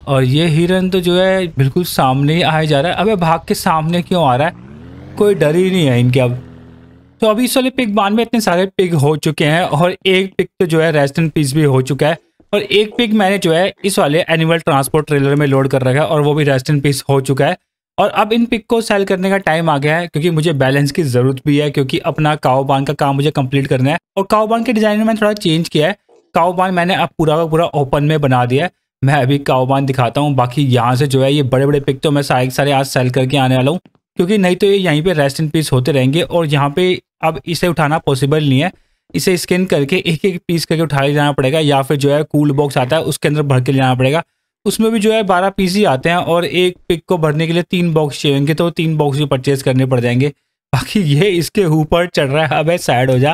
और ये हिरन तो जो है बिल्कुल सामने ही आया जा रहा है। अबे भाग के सामने क्यों आ रहा है, कोई डर ही नहीं है इनके अब। तो अभी इस वाले पिग बान में इतने सारे पिग हो चुके हैं और एक पिग तो जो है रेस्ट इन पीस भी हो चुका है, और एक पिग मैंने जो है इस वाले एनिमल ट्रांसपोर्ट ट्रेलर में लोड कर रखा है और वो भी रेस्ट इन पीस हो चुका है। और अब इन पिग को सेल करने का टाइम आ गया है, क्योंकि मुझे बैलेंस की ज़रूरत भी है, क्योंकि अपना काऊ बान का काम मुझे कंप्लीट करना है। और काऊ बान के डिज़ाइन में मैंने थोड़ा चेंज किया है। काऊ बान मैंने अब पूरा का पूरा ओपन में बना दिया है। मैं अभी काऊ बान दिखाता हूँ। बाकी यहाँ से जो है ये बड़े बड़े पिग तो मैं सारे आज सेल करके आने वाला हूँ, क्योंकि नहीं तो ये यहीं पे रेस्ट इन पीस होते रहेंगे। और यहाँ पे अब इसे उठाना पॉसिबल नहीं है, इसे स्कैन करके एक एक पीस करके उठा ले जाना पड़ेगा, या फिर जो है कूल बॉक्स आता है उसके अंदर भर के ले जाना पड़ेगा। उसमें भी जो है 12 पीस ही आते हैं, और एक पिक को भरने के लिए 3 बॉक्स चाहिए, तो 3 बॉक्स भी परचेज करने पड़ जाएंगे। बाकी ये इसके ऊपर चढ़ रहा है। अबे साइड हो जा,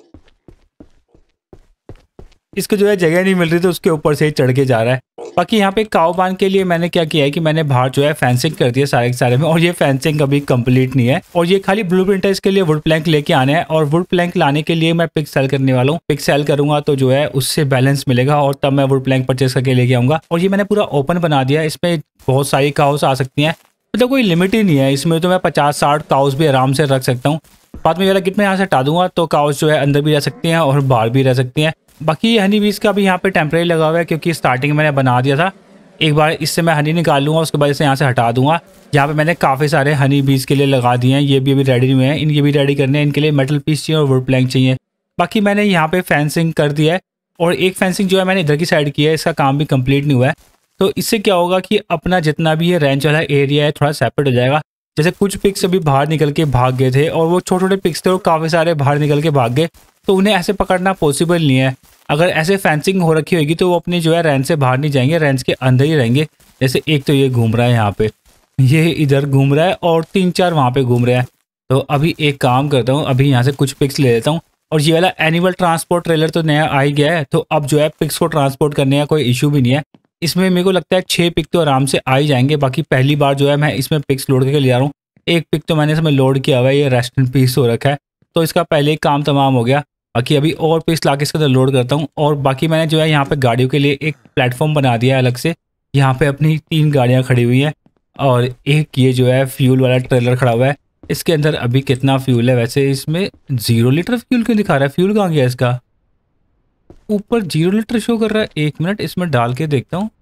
इसको जो है जगह नहीं मिल रही तो उसके ऊपर से ही चढ़ के जा रहा है। बाकी यहाँ पे काऊ बान के लिए मैंने क्या किया है कि मैंने बाहर जो है फेंसिंग कर दिया सारे के सारे में, और ये फेंसिंग अभी कंप्लीट नहीं है, और ये खाली ब्लूप्रिंट है। इसके लिए वुड प्लैंक लेके आने हैं, और वुड प्लैंक लाने के लिए मैं पिक सेल करने वाला हूँ। पिक सेल करूंगा तो जो है उससे बैलेंस मिलेगा, और तब मैं वुड प्लैंक परचेस करके लेके आऊंगा। और ये मैंने पूरा ओपन बना दिया, इसमें बहुत सारी काउस आ सकती हैं, मतलब कोई लिमिट ही नहीं है इसमें। तो मैं 50-60 काउस भी आराम से रख सकता हूँ। बाद में वाला किट में यहाँ से हटा दूंगा तो काउस जो है अंदर भी रह सकती हैं और बाहर भी रह सकती हैं। बाकी हनी बीज का भी यहाँ पे टेम्परेरी लगा हुआ है, क्योंकि स्टार्टिंग मैंने बना दिया था। एक बार इससे मैं हनी निकाल लूँगा, उसके बाद इसे यहाँ से हटा दूंगा। यहाँ पे मैंने काफ़ी सारे हनी बीज के लिए लगा दिए हैं, ये भी अभी रेडी हुए हैं। इनके भी रेडी करने हैं, इनके लिए मेटल पीस चाहिए और वुड प्लैंक चाहिए। बाकी मैंने यहाँ पे फेंसिंग कर दिया है, और एक फेंसिंग जो है मैंने इधर की साइड की है, इसका काम भी कंप्लीट नहीं हुआ है। तो इससे क्या होगा कि अपना जितना भी ये रेंज वाला एरिया है थोड़ा सेपरेट हो जाएगा। जैसे कुछ पिक्स अभी बाहर निकल के भाग गए थे, और वो छोटे छोटे पिक्स थे वो काफ़ी सारे बाहर निकल के भाग गए, तो उन्हें ऐसे पकड़ना पॉसिबल नहीं है। अगर ऐसे फेंसिंग हो रखी होगी तो वो अपनी जो है रेंज से बाहर नहीं जाएंगे, रेंज के अंदर ही रहेंगे। जैसे एक तो ये घूम रहा है यहाँ पे, ये इधर घूम रहा है, और 3-4 वहाँ पे घूम रहे हैं। तो अभी एक काम करता हूँ, अभी यहाँ से कुछ पिक्स ले लेता हूँ। और ये वाला एनिमल ट्रांसपोर्ट ट्रेलर तो नया आ ही गया है, तो अब जो है पिक्स को ट्रांसपोर्ट करने का कोई इशू भी नहीं है। इसमें मेरे को लगता है 6 पिक तो आराम से आ ही जाएंगे। बाकी पहली बार जो है मैं इसमें पिक्स लोड करके ले जा रहा हूँ। एक पिक तो मैंने इसमें लोड किया हुआ है, ये रेस्ट इन पीस हो रखा है, तो इसका पहले ही काम तमाम हो गया। बाकी अभी और पिक्स ला के इसके अंदर लोड करता हूँ। और बाकी मैंने जो है यहाँ पे गाड़ियों के लिए एक प्लेटफॉर्म बना दिया है अलग से। यहाँ पे अपनी 3 गाड़ियाँ खड़ी हुई हैं, और एक ये जो है फ्यूल वाला ट्रेलर खड़ा हुआ है। इसके अंदर अभी कितना फ्यूल है वैसे, इसमें 0 लीटर फ्यूल क्यों दिखा रहा है? फ्यूल कहाँ गया इसका? ऊपर 0 लीटर शो कर रहा है। 1 मिनट इसमें डाल के देखता हूँ।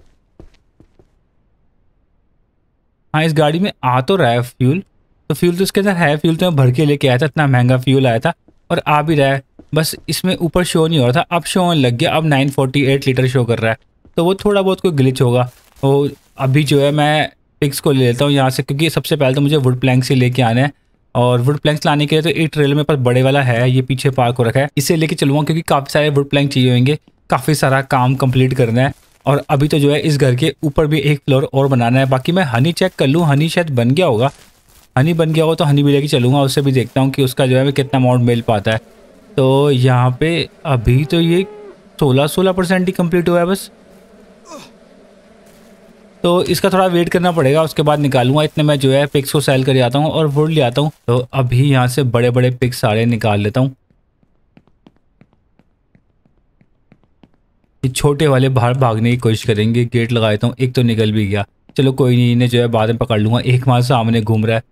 हाँ, इस गाड़ी में आ तो रहा है फ्यूल, तो फ्यूल तो इसके अंदर है। फ्यूल तो मैं भर के लेके आया था, इतना महंगा फ्यूल आया था, और आ भी रहा है। बस इसमें ऊपर शो नहीं हो रहा था, अब शो होने लग गया। अब 948 लीटर शो कर रहा है, तो वो थोड़ा बहुत कोई ग्लिच होगा। तो अभी जो है मैं पिक्स को ले लेता हूँ यहाँ से, क्योंकि सबसे पहले तो मुझे वुड प्लैंक्स से लेके आने हैं। और वुड प्लैंक्स लाने के लिए तो एक ट्रेलर में पास बड़े वाला है, ये पीछे पार्क हो रखा है, इसे लेके चलूँगा, क्योंकि काफ़ी सारे वुड प्लैंक चाहिए होंगे, काफ़ी सारा काम कंप्लीट करना है। और अभी तो जो है इस घर के ऊपर भी एक फ्लोर और बनाना है। बाकी मैं हनी चेक कर लूँ, हनी शायद बन गया होगा। हनी बन गया होगा तो हनी भी लेके चलूँगा, उससे भी देखता हूँ कि उसका जो है कितना अमाउंट मिल पाता है। तो यहाँ पे अभी तो ये 16% ही कंप्लीट हुआ है बस, तो इसका थोड़ा वेट करना पड़ेगा, उसके बाद निकालूंगा। इतने मैं जो है पिक्स को सेल कर आता हूँ और वुड ले आता हूँ। तो अभी यहाँ से बड़े बड़े पिक्स सारे निकाल लेता हूँ। ये छोटे वाले बाहर भागने की कोशिश करेंगे, गेट लगा देता हूँ। एक तो निकल भी गया, चलो कोई नहीं, इन्हें जो है बाद में पकड़ लूँगा। एक माल सामने घूम रहा है।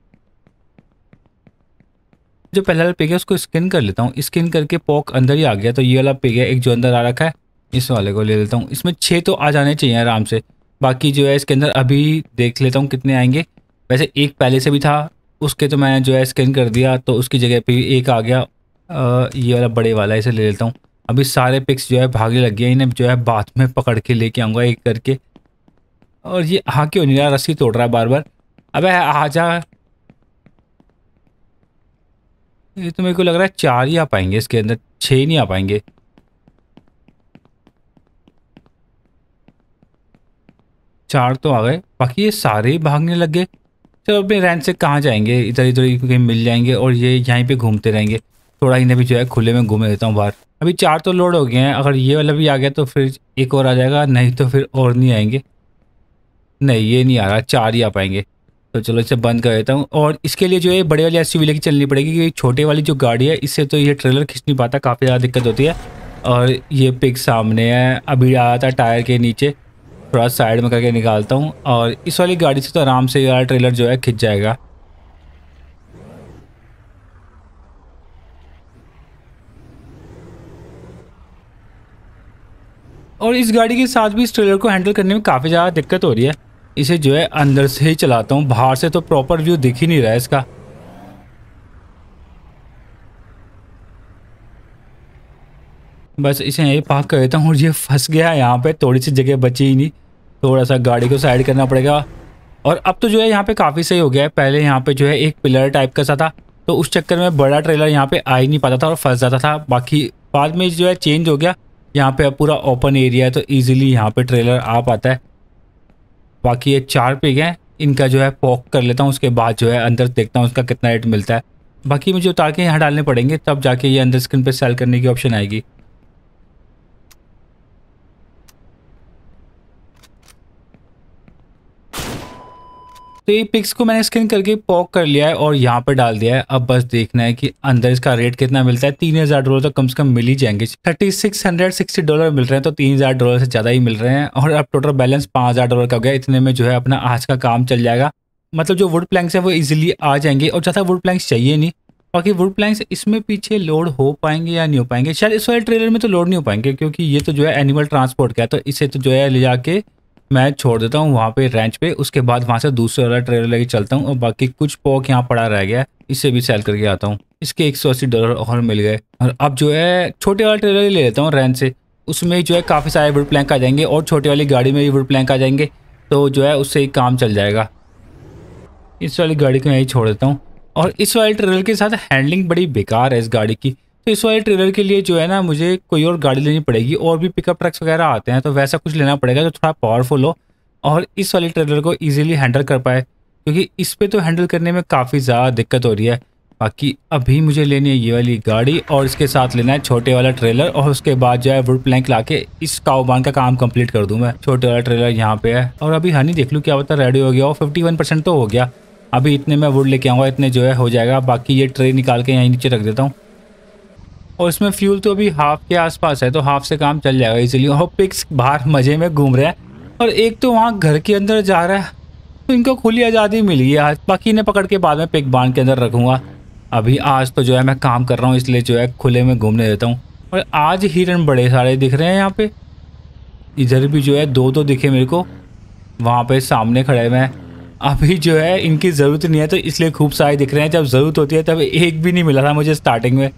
जो पहला वाला पिग है उसको स्किन कर लेता हूँ। स्किन करके पॉक अंदर ही आ गया, तो ये वाला पिग है एक जो अंदर आ रखा है, इस वाले को ले लेता हूँ। इसमें 6 तो आ जाने चाहिए आराम से। बाकी जो है इसके अंदर अभी देख लेता हूँ कितने आएंगे। वैसे एक पहले से भी था, उसके तो मैंने जो है स्किन कर दिया, तो उसकी जगह पे एक आ गया। ये वाला बड़े वाला, इसे ले लेता हूँ। अभी सारे पिक्स जो है भागने लग गए, इन्हें जो है बाद में पकड़ के लेके आऊँगा एक करके। और ये हाँ क्यों नहीं रहा, रस्सी तोड़ रहा है बार बार। अबे आ जा, ये तो मेरे को लग रहा है 4 ही आ पाएंगे इसके अंदर, 6 नहीं आ पाएंगे। चार तो आ गए, बाकी ये सारे ही भागने लग गए। चलो अपने रेंज से कहाँ जाएंगे, इधर इधर ही कहीं मिल जाएंगे, और ये यहीं पे घूमते रहेंगे। थोड़ा इन्हें भी जो है खुले में घूमे देता हूँ बाहर। अभी 4 तो लोड हो गए हैं, अगर ये वाला भी आ गया तो फिर एक और आ जाएगा, नहीं तो फिर और नहीं आएंगे। नहीं ये नहीं आ रहा, 4 ही आ पाएंगे। तो चलो इसे बंद कर देता हूँ। और इसके लिए जो है बड़े वाली एसयूवी लेके चलनी पड़ेगी, क्योंकि छोटे वाली जो गाड़ी है इससे तो ये ट्रेलर खींच नहीं पाता, काफ़ी ज़्यादा दिक्कत होती है। और ये पिग सामने है, अभी आया था टायर के नीचे, थोड़ा साइड में करके निकालता हूँ और इस वाली गाड़ी से तो आराम से यार ट्रेलर जो है खिंच जाएगा। और इस गाड़ी के साथ भी इस ट्रेलर को हैंडल करने में काफ़ी ज़्यादा दिक्कत हो रही है। इसे जो है अंदर से ही चलाता हूँ, बाहर से तो प्रॉपर व्यू दिख ही नहीं रहा है इसका। बस इसे यही पार्क कर देता हूँ और ये फंस गया यहाँ पे, थोड़ी सी जगह बची ही नहीं, थोड़ा सा गाड़ी को साइड करना पड़ेगा। और अब तो जो है यहाँ पे काफ़ी सही हो गया है। पहले यहाँ पे जो है एक पिलर टाइप का सा था, तो उस चक्कर में बड़ा ट्रेलर यहाँ पे आ ही नहीं पाता था और फंस जाता था। बाकी बाद में जो है चेंज हो गया, यहाँ पे अब पूरा ओपन एरिया है तो ईजिली यहाँ पे ट्रेलर आ पाता है। बाकी ये 4 पिग हैं, इनका जो है पॉक कर लेता हूँ, उसके बाद जो है अंदर देखता हूँ उसका कितना रेट मिलता है। बाकी मुझे उतार के यहाँ डालने पड़ेंगे, तब जाके ये अंदर स्क्रीन पे सेल करने की ऑप्शन आएगी। तो ये पिक्स को मैंने स्कैन करके पॉक कर लिया है और यहाँ पे डाल दिया है। अब बस देखना है कि अंदर इसका रेट कितना मिलता है। $3000 तो कम से कम मिल ही जाएंगे। $3660 मिल रहे हैं, तो $3000 से ज़्यादा ही मिल रहे हैं। और अब टोटल बैलेंस $5000 का हो गया। इतने में जो है अपना आज का काम चल जाएगा। मतलब जो वुड प्लैंक्स है वो इजीली आ जाएंगे और ज़्यादा वुड प्लैंक्स चाहिए नहीं। बाकी वुड प्लैंक्स इसमें पीछे लोड हो पाएंगे या नहीं हो पाएंगे, शायद इस वाले ट्रेलर में तो लोड नहीं हो पाएंगे, क्योंकि ये तो जो है एनिमल ट्रांसपोर्ट का है। तो इसे तो जो है ले जाके मैं छोड़ देता हूँ वहाँ पे रेंच पे, उसके बाद वहाँ से दूसरे वाला ट्रेलर लेके चलता हूँ। और बाकी कुछ पॉक यहाँ पड़ा रह गया, इसे भी सेल करके आता हूँ। इसके $180 और मिल गए। और अब जो है छोटे वाला ट्रेलर ले लेता हूँ रेंच से, उसमें जो है काफ़ी सारे वुड प्लैंक आ जाएंगे और छोटी वाली गाड़ी में भी वुड प्लैंक आ जाएंगे, तो जो है उससे ही काम चल जाएगा। इस वाली गाड़ी को यहीं छोड़ देता हूँ। और इस वाले ट्रेलर के साथ हैंडलिंग बड़ी बेकार है इस गाड़ी की, तो इस वाले ट्रेलर के लिए जो है ना मुझे कोई और गाड़ी लेनी पड़ेगी। और भी पिकअप ट्रक्स वगैरह आते हैं, तो वैसा कुछ लेना पड़ेगा जो थोड़ा पावरफुल हो और इस वाले ट्रेलर को इजीली हैंडल कर पाए, क्योंकि इस पे तो हैंडल करने में काफ़ी ज़्यादा दिक्कत हो रही है। बाकी अभी मुझे लेनी है ये वाली गाड़ी और इसके साथ लेना है छोटे वाला ट्रेलर, और उसके बाद जो है वुड प्लैंक लाके इस काउबान का काम कंप्लीट कर दूँ मैं। छोटे वाला ट्रेलर यहाँ पे है। और अभी हनी देख लूँ क्या पता रेडी हो गया हो। 51% तो हो गया। अभी इतने मैं वुड लेके आऊँगा, इतने जो है हो जाएगा। बाकी ये ट्रे निकाल के यहीं नीचे रख देता हूँ। और इसमें फ्यूल तो अभी हाफ के आसपास है, तो हाफ से काम चल जाएगा इसीलिए। और पिक्स बाहर मज़े में घूम रहे हैं और एक तो वहाँ घर के अंदर जा रहा है, तो इनको खुली आज़ादी मिली है आज। बाकी इन्हें पकड़ के बाद में पिक बांध के अंदर रखूँगा। अभी आज तो जो है मैं काम कर रहा हूँ, इसलिए जो है खुले में घूमने देता हूँ। और आज हिरन बड़े सारे दिख रहे हैं यहाँ पे। इधर भी जो है 2 दिखे मेरे को, वहाँ पे सामने खड़े हुए हैं। अभी जो है इनकी ज़रूरत नहीं है, तो इसलिए खूब सारे दिख रहे हैं। जब ज़रूरत होती है तब एक भी नहीं मिला था मुझे स्टार्टिंग में।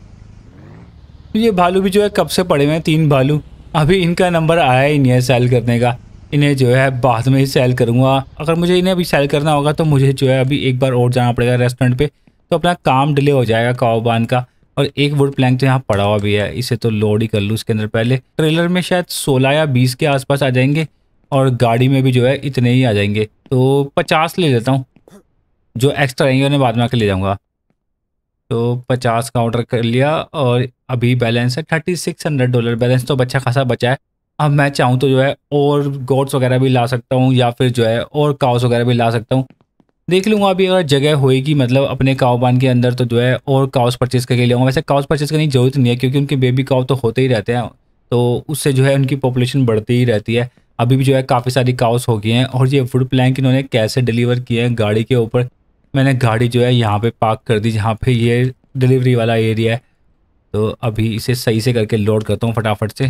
ये भालू भी जो है कब से पड़े हुए हैं, 3 भालू। अभी इनका नंबर आया ही नहीं है सेल करने का। इन्हें जो है बाद में ही सेल करूँगा। अगर मुझे इन्हें अभी सेल करना होगा तो मुझे जो है अभी एक बार और जाना पड़ेगा रेस्टोरेंट पे, तो अपना काम डिले हो जाएगा काउबान का। और एक वुड प्लैंक तो यहाँ पड़ा हुआ भी है, इसे तो लोड ही कर लूँ इसके अंदर पहले। ट्रेलर में शायद 16 या 20 के आसपास आ जाएंगे और गाड़ी में भी जो है इतने ही आ जाएंगे, तो 50 ले लेता हूँ। जो एक्स्ट्रा रहेंगे उन्हें बाद में आके ले जाऊँगा। तो 50 का ऑर्डर कर लिया और अभी बैलेंस है $3600। बैलेंस तो अच्छा खासा बचा है। अब मैं चाहूँ तो जो है और गोट्स वगैरह भी ला सकता हूँ, या फिर जो है और काउस वगैरह भी ला सकता हूँ। देख लूँगा अभी अगर जगह होएगी मतलब अपने काउबान के अंदर, तो जो है और काउस परचेज़ करके ले आऊँगा। वैसे काउस परचेज़ करने की ज़रूरत नहीं है, क्योंकि उनके बेबी काउ तो होते ही रहते हैं, तो उससे जो है उनकी पॉपुलेशन बढ़ती ही रहती है। अभी भी जो है काफ़ी सारी काउस हो गई हैं। और ये वुड प्लैंक इन्होंने कैसे डिलीवर किए हैं गाड़ी के ऊपर। मैंने गाड़ी जो है यहाँ पे पार्क कर दी जहाँ पे ये डिलीवरी वाला एरिया है, तो अभी इसे सही से करके लोड करता हूँ फटाफट से।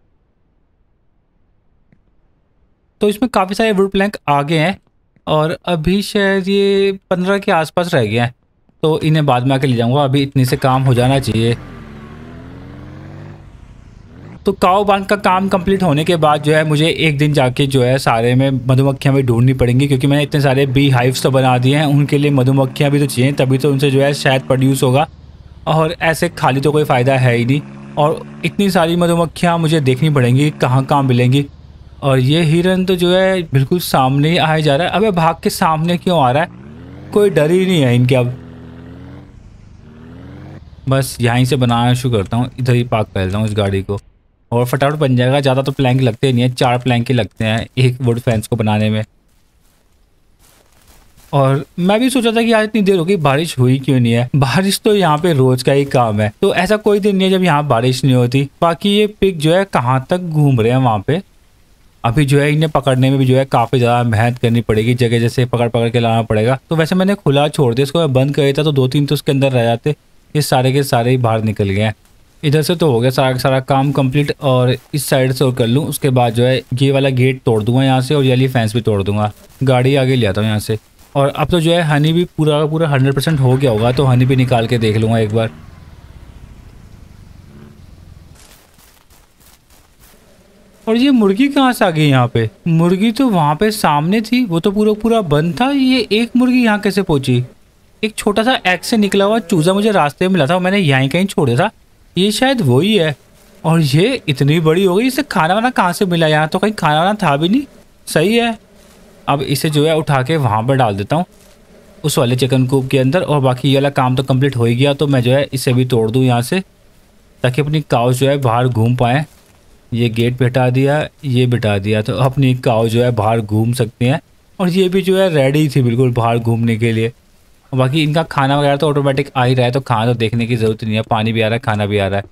तो इसमें काफ़ी सारे वुड प्लैंक आ गए हैं और अभी शायद ये 15 के आसपास रह गए हैं, तो इन्हें बाद में आके ले जाऊँगा। अभी इतने से काम हो जाना चाहिए। तो काउबान का काम कंप्लीट होने के बाद जो है मुझे एक दिन जाके जो है सारे में मधुमक्खियाँ भी ढूंढनी पड़ेंगी, क्योंकि मैंने इतने सारे बी हाइव्स तो बना दिए हैं। उनके लिए मधुमक्खियाँ भी तो चाहिए, तभी तो उनसे जो है शायद प्रोड्यूस होगा। और ऐसे खाली तो कोई फ़ायदा है ही नहीं। और इतनी सारी मधुमक्खियाँ मुझे देखनी पड़ेंगी कहाँ कहाँ मिलेंगी। और ये हिरन तो जो है बिल्कुल सामने ही आए जा रहा है। अबे भाग के सामने क्यों आ रहा है, कोई डर ही नहीं है इनके। अब बस यहीं से बनाना शुरू करता हूँ, इधर ही पार्क कर देता हूँ इस गाड़ी को और फटाफट बन जाएगा। ज़्यादा तो प्लैंक लगते नहीं है, 4 प्लैंक ही लगते हैं एक वुड फेंस को बनाने में। और मैं भी सोचा था कि आज इतनी देर हो गई, बारिश हुई क्यों नहीं है। बारिश तो यहाँ पे रोज का ही काम है, तो ऐसा कोई दिन नहीं है जब यहाँ बारिश नहीं होती। बाकी ये पिग जो है कहाँ तक घूम रहे हैं वहाँ पे। अभी जो है इन्हें पकड़ने में भी जो है काफ़ी ज़्यादा मेहनत करनी पड़ेगी, जगह जैसे पकड़ पकड़ के लाना पड़ेगा। तो वैसे मैंने खुला छोड़ दिया, इसको मैं बंद कर देता तो 2-3 तो उसके अंदर रह जाते। ये सारे के सारे ही बाहर निकल गए हैं। इधर से तो हो गया सारा सारा काम कंप्लीट, और इस साइड से और कर लूँ। उसके बाद जो है ये वाला गेट तोड़ दूंगा यहाँ से, और ये वाली फेंस भी तोड़ दूंगा। गाड़ी आगे ले आता हूँ यहाँ से। और अब तो जो है हनी भी पूरा का पूरा 100% हो गया होगा, तो हनी भी निकाल के देख लूँगा एक बार। और ये मुर्गी कहाँ से आ गई यहाँ पे? मुर्गी तो वहाँ पे सामने थी, वो तो पूरा पूरा बंद था। ये एक मुर्गी यहाँ कैसे पहुंची? एक छोटा सा एग से निकला हुआ चूजा मुझे रास्ते में मिला था, मैंने यहीं कहीं छोड़ा था। ये शायद वही है। और ये इतनी बड़ी हो गई, इसे खाना वाना कहाँ से मिला? यहाँ तो कहीं खाना वाना था भी नहीं। सही है, अब इसे जो है उठा के वहाँ पर डाल देता हूँ, उस वाले चिकन कूप के अंदर। और बाकी ये वाला काम तो कंप्लीट हो ही गया, तो मैं जो है इसे भी तोड़ दूँ यहाँ से, ताकि अपनी काऊ जो है बाहर घूम पाएँ। ये गेट बिठा दिया, ये बिठा दिया, तो अपनी काऊ जो है बाहर घूम सकते हैं। और ये भी जो है रेडी थी बिल्कुल बाहर घूमने के लिए। और बाकी इनका खाना वगैरह तो ऑटोमेटिक आ ही रहा है, तो खाना तो देखने की ज़रूरत नहीं है। पानी भी आ रहा है, खाना भी आ रहा है।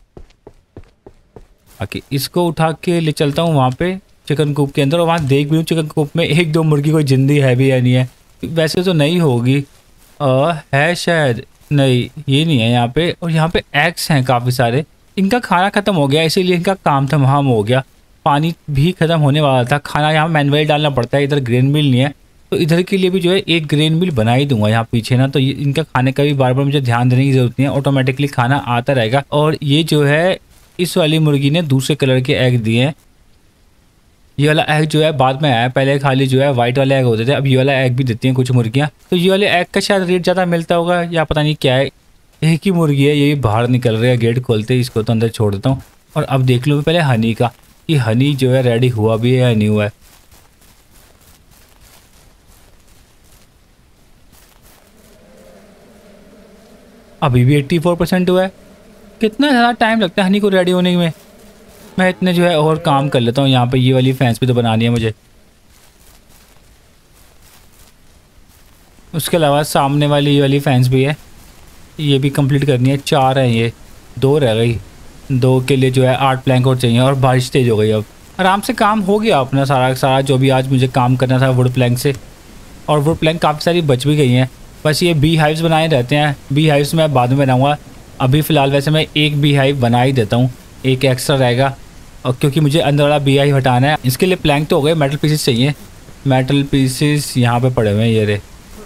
बाकी इसको उठा के ले चलता हूँ वहाँ पे चिकन कूप के अंदर, और वहाँ देख भी हूँ चिकन कूप में 1-2 मुर्गी कोई जिंदी है भी या नहीं है। वैसे तो नहीं होगी, है शायद। नहीं, ये नहीं है यहाँ पे। और यहाँ पे एग्स हैं काफ़ी सारे। इनका खाना ख़त्म हो गया, इसीलिए इनका काम तमाम हो गया। पानी भी ख़त्म होने वाला था। खाना यहाँ मैनुअली डालना पड़ता है, इधर ग्रेन मिल नहीं है, तो इधर के लिए भी जो है एक ग्रेन मिल बना ही दूंगा यहाँ पीछे ना। तो ये इनका खाने का भी बार बार मुझे ध्यान देने की ज़रूरत नहीं है, ऑटोमेटिकली खाना आता रहेगा। और ये जो है इस वाली मुर्गी ने दूसरे कलर के एग दिए हैं। ये वाला एग जो है बाद में आया, पहले खाली जो है वाइट वाले एग होते थे, अब ये वाला एग भी देती हैं कुछ मुर्गियाँ। तो ये वाले एग का शायद रेट ज़्यादा मिलता होगा, या पता नहीं क्या है। एक ही मुर्गी है, ये भी बाहर निकल रही है। गेट खोलते ही इसको तो अंदर छोड़ देता हूँ। और अब देख लो पहले हनी का, कि हनी जो है रेडी हुआ भी है या नहीं हुआ है। अभी भी 84% हुआ है। कितना ज़्यादा टाइम लगता है हनी को रेडी होने में? मैं इतने जो है और काम कर लेता हूँ। यहाँ पे ये वाली फैंस भी तो बनानी है मुझे। उसके अलावा सामने वाली ये वाली फैंस भी है, ये भी कंप्लीट करनी है। 4 हैं, ये 2 रह गई। 2 के लिए जो है 8 प्लैंक और चाहिए। और बारिश तेज हो गई, अब आराम से काम हो गया अपना सारा सारा जो भी आज मुझे काम करना था वुड प्लैंक से। और वुड प्लैंक काफ़ी सारी बच भी गई हैं। बस ये बी हाइव्स बनाए रहते हैं। बी हाइव्स मैं बाद में बनाऊँगा, अभी फ़िलहाल वैसे मैं एक बी हाइव बना ही देता हूँ, एक एक्स्ट्रा रहेगा। और क्योंकि मुझे अंदर वाला बी हाइव हटाना है, इसके लिए प्लैंक तो हो गए, मेटल पीसेस चाहिए। मेटल पीसेस यहाँ पे पड़े हुए हैं, ये रहे।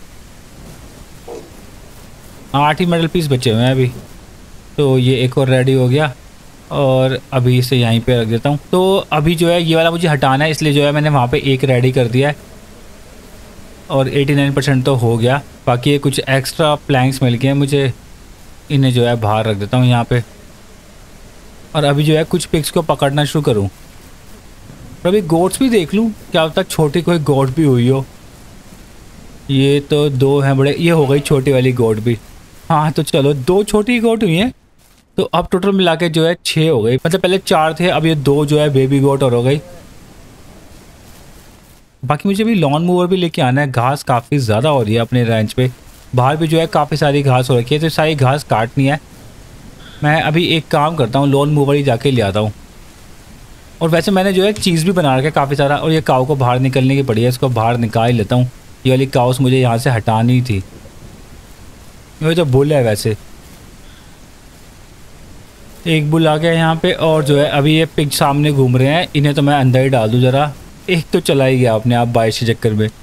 8 ही मेटल पीस बचे हुए हैं अभी। तो ये एक और रेडी हो गया, और अभी इसे यहीं पे रख देता हूँ। तो अभी जो है ये वाला मुझे हटाना है, इसलिए जो है मैंने वहाँ पे एक रेडी कर दिया है। और 89% तो हो गया। बाकी ये कुछ एक्स्ट्रा प्लैंक्स मिल गए हैं मुझे, इन्हें जो है बाहर रख देता हूँ यहाँ पे। और अभी जो है कुछ पिग्स को पकड़ना शुरू करूँ। और अभी गोट्स भी देख लूँ, क्या पता छोटी कोई गोट भी हुई हो। ये तो 2 हैं बड़े, ये हो गई छोटी वाली गोट भी। हाँ तो चलो 2 छोटी गोट हुई हैं, तो अब टोटल मिला के जो है 6 हो गई। मतलब पहले 4 थे, अब ये 2 जो है बेबी गोट और हो गई। बाकी मुझे भी लॉन मूवर भी लेके आना है। घास काफ़ी ज़्यादा हो रही है अपने रेंज पे। बाहर भी जो है काफ़ी सारी घास हो रखी है, तो सारी घास काटनी है। मैं अभी एक काम करता हूँ, लॉन मूवर ही जाके ले आता हूँ। और वैसे मैंने जो है चीज़ भी बना रखा है काफ़ी सारा। और ये काऊ को बाहर निकलने की पड़ी है, इसको बाहर निकाल लेता हूँ। ये वाली काउस मुझे यहाँ से हटानी थी। ये तो बुल है वैसे, एक बुल आ गया यहाँ पे। और जो है अभी ये पिग सामने घूम रहे हैं, इन्हें तो मैं अंदर ही डाल दूँ ज़रा। एक तो चला ही गया अपने आप बारिश के चक्कर में।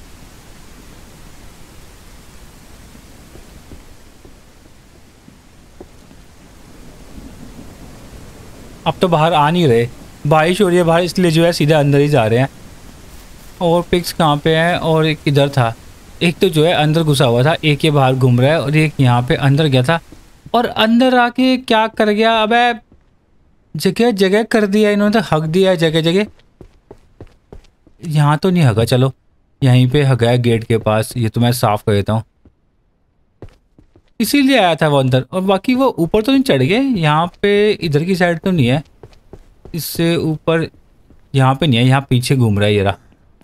अब तो बाहर आ नहीं रहे, बारिश हो रही है बाहर, इसलिए जो है सीधा अंदर ही जा रहे हैं। और पिग्स कहाँ पे हैं? और एक इधर था, एक तो जो है अंदर घुसा हुआ था, एक ये बाहर घूम रहा है, और एक यहाँ पे अंदर गया था। और अंदर आके क्या कर गया? अबे जगह जगह कर दिया इन्होंने, तो हक दिया है जगह जगह। यहाँ तो नहीं हगा, चलो यहीं पे हगा है गेट के पास। ये तो मैं साफ कर देता हूँ, इसीलिए आया था वो अंदर। और बाकी वो ऊपर तो नहीं चढ़ गए, यहाँ पे इधर की साइड तो नहीं है, इससे ऊपर यहाँ पे नहीं है, यहाँ पीछे घूम रहा है ये रहा।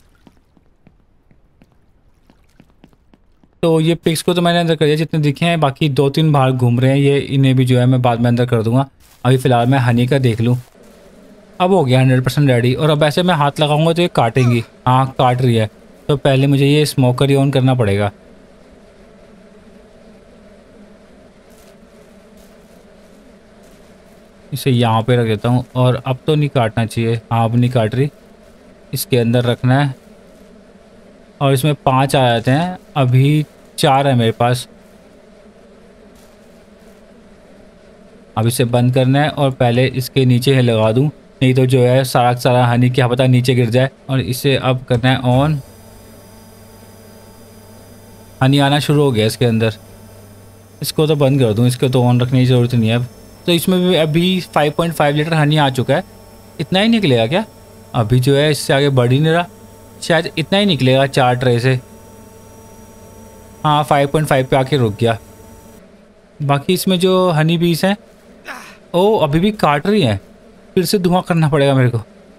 तो ये पिग्स को तो मैंने अंदर कर दिया जितने दिखे हैं। बाकी 2-3 बाहर घूम रहे हैं, ये इन्हें भी जो है मैं बाद में अंदर कर दूंगा। अभी फ़िलहाल मैं हनी का देख लूँ। अब हो गया 100% रेडी। और अब ऐसे मैं हाथ लगाऊंगा तो ये काटेंगी। हाँ काट रही है, तो पहले मुझे ये स्मोकर ही ऑन करना पड़ेगा। इसे यहाँ पे रख देता हूँ। और अब तो नहीं काटना चाहिए। हाँ अब नहीं काट रही, इसके अंदर रखना है। और इसमें 5 आ जाते हैं, अभी 4 है मेरे पास। अब इसे बंद करना है और पहले इसके नीचे ही लगा दूँ, नहीं तो जो है सारा सारा हनी क्या पता नीचे गिर जाए। और इसे अब करना है ऑन। हनी आना शुरू हो गया इसके अंदर। इसको तो बंद कर दूँ, इसको तो ऑन रखने की ज़रूरत नहीं है अब। तो इसमें भी अभी 5.5 लीटर हनी आ चुका है। इतना ही निकलेगा क्या? अभी जो है इससे आगे बढ़ ही नहीं रहा। शायद इतना ही निकलेगा 4 ट्रे से। हाँ 5.5 पे आके रुक गया। बाकी इसमें जो हनी बीस हैं, ओ अभी भी काट रही हैं। फिर से धुआं करना पड़ेगा मेरे को।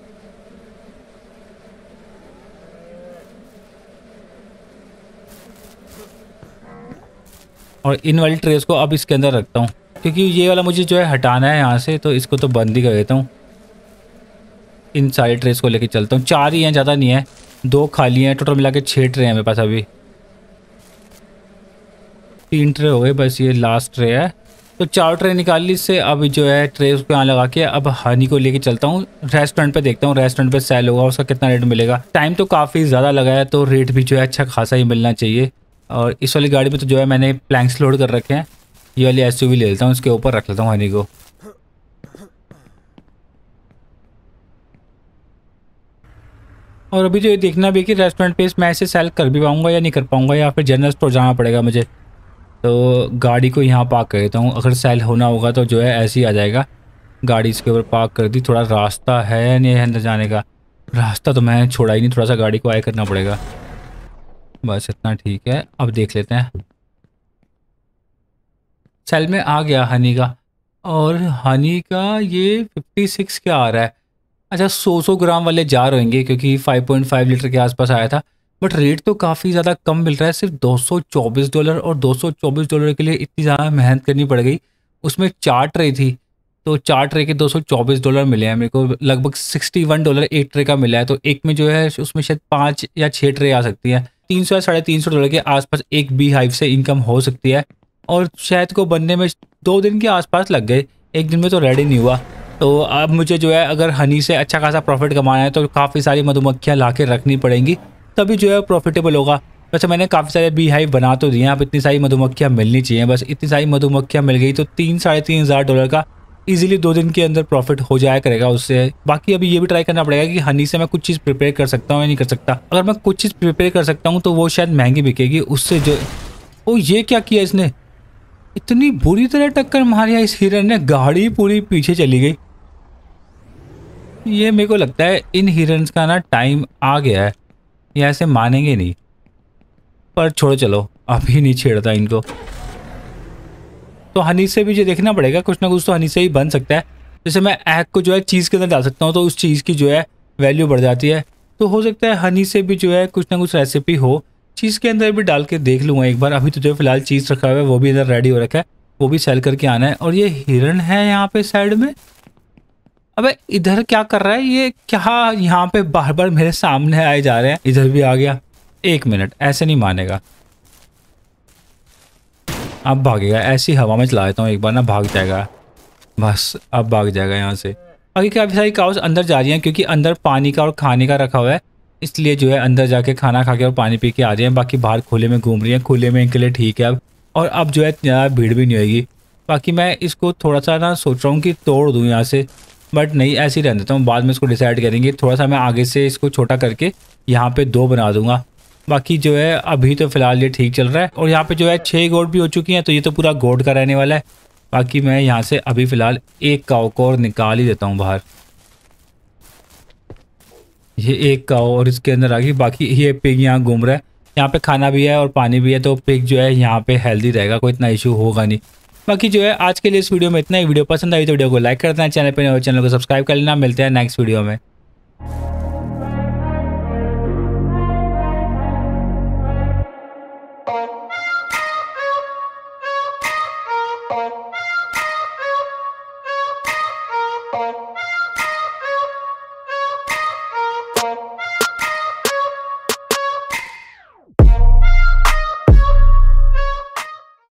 और इन वाली ट्रेस को अब इसके अंदर रखता हूँ, क्योंकि ये वाला मुझे जो है हटाना है यहाँ से, तो इसको तो बंद ही कर देता हूँ। इन सारी ट्रेस को लेके चलता हूँ। 4 ही हैं, ज़्यादा नहीं है। 2 खाली हैं, टोटल मिला के 6 ट्रे हैं मेरे पास। अभी 3 ट्रे हो गए, बस ये लास्ट ट्रे है। तो 4 ट्रे निकाल ली इससे। अब जो है ट्रे उसको यहाँ लगा के अब हनी को लेके चलता हूँ रेस्टोरेंट पे। देखता हूँ रेस्टोरेंट पे सेल होगा, उसका कितना रेट मिलेगा। टाइम तो काफ़ी ज़्यादा लगा है, तो रेट भी जो है अच्छा खासा ही मिलना चाहिए। और इस वाली गाड़ी में तो जो है मैंने प्लैंक्स लोड कर रखे हैं। ये वाली एसयूवी ले लेता हूँ, इसके ऊपर रख लेता हूँ हनी को। और अभी जो ये देखना भी कि रेस्टोरेंट पे मैं इसे सेल कर भी पाऊँगा या नहीं कर पाऊँगा, या फिर जनरल स्टोर जाना पड़ेगा मुझे। तो गाड़ी को यहाँ पार्क कर देता हूँ, अगर सेल होना होगा तो जो है ऐसे ही आ जाएगा। गाड़ी इसके ऊपर पार्क कर दी। थोड़ा रास्ता है नहीं है अंदर जाने का, रास्ता तो मैं छोड़ा ही नहीं, थोड़ा सा गाड़ी को आए करना पड़ेगा। बस इतना ठीक है। अब देख लेते हैं। सेल में आ गया हनी का। और हनी का ये 56 क्या आ रहा है। अच्छा 100 ग्राम वाले जार होंगे, क्योंकि 5.5 लीटर के आसपास आया था। बट रेट तो काफ़ी ज़्यादा कम मिल रहा है, सिर्फ $224। और $224 के लिए इतनी ज़्यादा मेहनत करनी पड़ गई। उसमें 4 ट्रे थी, तो 4 ट्रे के $224 मिले हैं मेरे को। लगभग $61 एक ट्रे का मिला है। तो एक में जो है उसमें शायद 5 या 6 ट्रे आ सकती हैं। 300 या $350 के आसपास एक बी हाइव से इनकम हो सकती है। और शायद को बनने में 2 दिन के आसपास लग गए, एक दिन में तो रेडी नहीं हुआ। तो अब मुझे जो है अगर हनी से अच्छा खासा प्रॉफिट कमाना है तो काफ़ी सारी मधुमक्खियाँ ला के रखनी पड़ेंगी, तभी जो है प्रॉफिटेबल होगा। वैसे मैंने काफ़ी सारे बी हाइव बना तो दिए हैं, अब इतनी सारी मधुमक्खियाँ मिलनी चाहिए। बस इतनी सारी मधुमक्खियाँ मिल गई तो $3-3.5 का इजीली 2 दिन के अंदर प्रॉफिट हो जाया करेगा उससे। बाकी अभी ये भी ट्राई करना पड़ेगा कि हनी से मैं कुछ चीज़ प्रिपेयर कर सकता हूँ या नहीं कर सकता। अगर मैं कुछ चीज़ प्रिपेयर कर सकता हूँ तो वो शायद महंगी बिकेगी उससे। जो ओ ये क्या किया इसने, इतनी बुरी तरह टक्कर मारी है इस हिरन ने, गाड़ी पूरी पीछे चली गई। ये मेरे को लगता है इन हिरन्स का ना टाइम आ गया है, ये ऐसे मानेंगे नहीं। पर छोड़ो चलो, अभी नहीं छेड़ता इनको। तो हनी से भी जो देखना पड़ेगा, कुछ ना कुछ तो हनी से ही बन सकता है। जैसे मैं एग को जो है चीज़ के अंदर डाल सकता हूँ, तो उस चीज़ की जो है वैल्यू बढ़ जाती है। तो हो सकता है हनी से भी जो है कुछ ना कुछ रेसिपी हो। चीज़ के अंदर भी डाल के देख लूँगा एक बार। अभी तो जो फिलहाल चीज़ रखा हुआ है वो भी इधर रेडी हो रखा है, वो भी सेल करके आना है। और ये हिरन है यहाँ पे साइड में। अबे इधर क्या कर रहा है ये, क्या यहाँ पे बार बार मेरे सामने आए जा रहे हैं। इधर भी आ गया। 1 मिनट, ऐसे नहीं मानेगा। अब भागेगा, ऐसी हवा में चला देता हूँ एक बार ना, भाग जाएगा। बस अब भाग जाएगा यहाँ से। आगे काफ़ी सारी काउस अंदर जा रही हैं, क्योंकि अंदर पानी का और खाने का रखा हुआ है, इसलिए जो है अंदर जाके खाना खा के और पानी पी के आ रही हैं। बाकी बाहर खुले में घूम रही हैं, खुले में इनके लिए ठीक है अब। और अब जो है ज़्यादा भीड़ भी नहीं होगी। बाकी मैं इसको थोड़ा सा ना सोच रहा हूँ कि तोड़ दूँ यहाँ से, बट नहीं ऐसे ही रहने देता हूँ, बाद में इसको डिसाइड करेंगे। थोड़ा सा मैं आगे से इसको छोटा करके यहाँ पे 2 बना दूंगा। बाकी जो है अभी तो फ़िलहाल ये ठीक चल रहा है। और यहाँ पे जो है 6 गोट भी हो चुकी हैं, तो ये तो पूरा गोट का रहने वाला है। बाकी मैं यहाँ से अभी फ़िलहाल एक काऊ को और निकाल ही देता हूँ बाहर। ये एक काऊ और इसके अंदर आ गई। बाकी ये पिग यहाँ घूम रहा है, यहाँ पे खाना भी है और पानी भी है, तो पिग जो है यहाँ पे हेल्दी रहेगा, कोई इतना इशू होगा नहीं। बाकी जो है आज के लिए इस वीडियो में इतना ही। वीडियो पसंद आई तो वीडियो को लाइक कर देना, चैनल पर चैनल को सब्सक्राइब कर लेना। मिलते हैं नेक्स्ट वीडियो में।